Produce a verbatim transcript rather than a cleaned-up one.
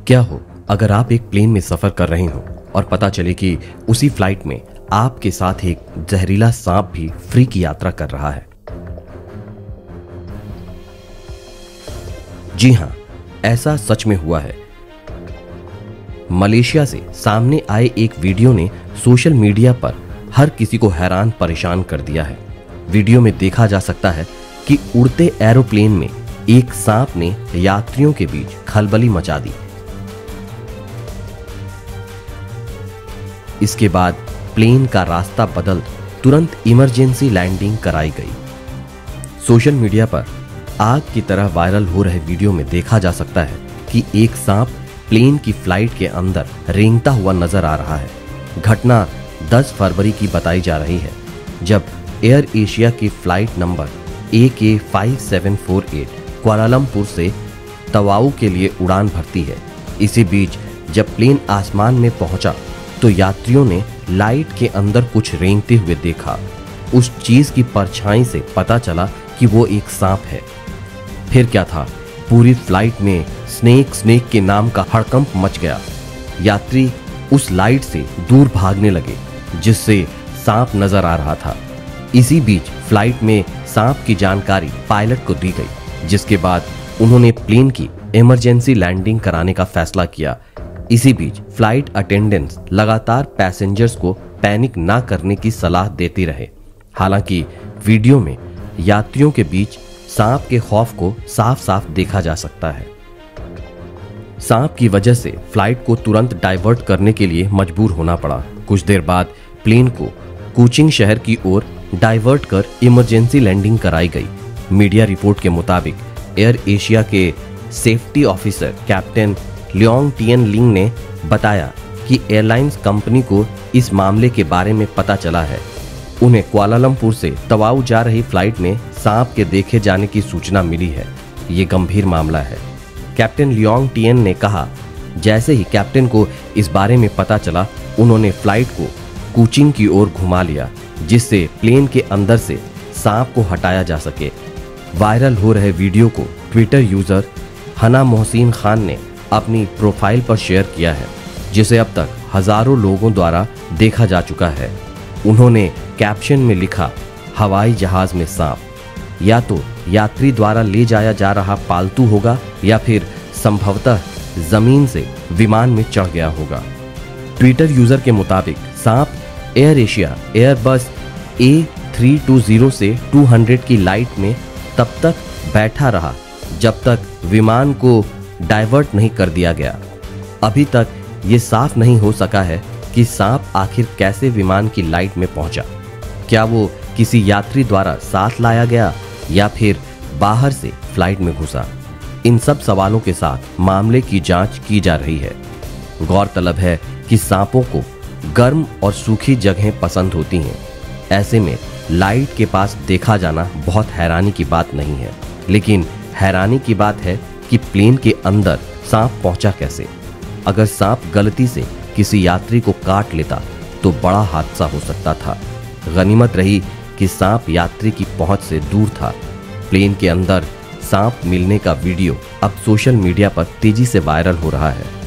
क्या हो अगर आप एक प्लेन में सफर कर रहे हो और पता चले कि उसी फ्लाइट में आपके साथ एक जहरीला सांप भी फ्री की यात्रा कर रहा है। जी हां, ऐसा सच में हुआ है। मलेशिया से सामने आए एक वीडियो ने सोशल मीडिया पर हर किसी को हैरान परेशान कर दिया है। वीडियो में देखा जा सकता है कि उड़ते एरोप्लेन में एक सांप ने यात्रियों के बीच खलबली मचा दी। इसके बाद प्लेन का रास्ता बदल तुरंत इमरजेंसी लैंडिंग कराई गई। सोशल मीडिया पर आग की तरह वायरल हो रहे वीडियो में देखा जा सकता है कि एक सांप प्लेन की फ्लाइट के अंदर रेंगता हुआ नजर आ रहा है। घटना दस फरवरी की बताई जा रही है, जब एयर एशिया की flight number A K five seven four eight Kuala Lumpur से तवाऊ के लिए उड़ान भरती है। इसी बीच जब प्लेन आसमान में पहुंचा तो यात्रियों ने लाइट के अंदर कुछ रेंगते हुए देखा। उस चीज की परछाई से पता चला कि वो एक सांप है। फिर क्या था, पूरी फ्लाइट में स्नेक स्नेक के नाम का हड़कंप मच गया। यात्री उस लाइट से दूर भागने लगे जिससे सांप नजर आ रहा था। इसी बीच फ्लाइट में सांप की जानकारी पायलट को दी गई, जिसके बाद उन्होंने प्लेन की इमरजेंसी लैंडिंग कराने का फैसला किया। इसी बीच फ्लाइट अटेंडेंट्स लगातार पैसेंजर्स को पैनिक ना करने की सलाह देते रहे। हालांकि वीडियो में यात्रियों के बीच सांप के खौफ को साफ साफ देखा जा सकता है। सांप की वजह से फ्लाइट को तुरंत डाइवर्ट करने के लिए मजबूर होना पड़ा। कुछ देर बाद प्लेन को कुचिंग शहर की ओर डाइवर्ट कर इमरजेंसी लैंडिंग कराई गई। मीडिया रिपोर्ट के मुताबिक एयर एशिया के safety officer captain Leong Tian Ling ने बताया कि एयरलाइंस कंपनी को इस मामले के बारे में पता चला है। उन्हें कुआलालंपुर से तवाऊ जा रही फ्लाइट में सांप के देखे जाने की सूचना मिली है। ये गंभीर मामला है। कैप्टन लियोंग टियन ने कहा, जैसे ही कैप्टन को इस बारे में पता चला, उन्होंने फ्लाइट को कुचिंग की ओर घुमा लिया, जिससे प्लेन के अंदर से सांप को हटाया जा सके। वायरल हो रहे वीडियो को ट्विटर यूजर हना मोहसिन खान ने अपनी प्रोफाइल पर शेयर किया है, जिसे अब तक हजारों लोगों द्वारा देखा जा चुका है। उन्होंने कैप्शन में लिखा, हवाई जहाज में सांप या तो यात्री द्वारा ले जाया जा रहा पालतू होगा या फिर संभवतः जमीन से विमान में चढ़ गया होगा। ट्विटर यूजर के मुताबिक सांप AirAsia Airbus A three two zero से दो सौ की लाइट में तब तक बैठा रहा जब तक विमान को डाइवर्ट नहीं कर दिया गया। अभी तक ये साफ नहीं हो सका है कि सांप आखिर कैसे विमान की लाइट में पहुंचा। क्या वो किसी यात्री द्वारा साथ लाया गया या फिर बाहर से फ्लाइट में घुसा? इन सब सवालों के साथ मामले की जांच की जा रही है। गौरतलब है कि सांपों को गर्म और सूखी जगहें पसंद होती हैं। ऐसे में लाइट के पास देखा जाना बहुत हैरानी की बात नहीं है, लेकिन हैरानी की बात है कि प्लेन के अंदर सांप पहुंचा कैसे। अगर सांप गलती से किसी यात्री को काट लेता तो बड़ा हादसा हो सकता था। गनीमत रही कि सांप यात्री की पहुंच से दूर था। प्लेन के अंदर सांप मिलने का वीडियो अब सोशल मीडिया पर तेजी से वायरल हो रहा है।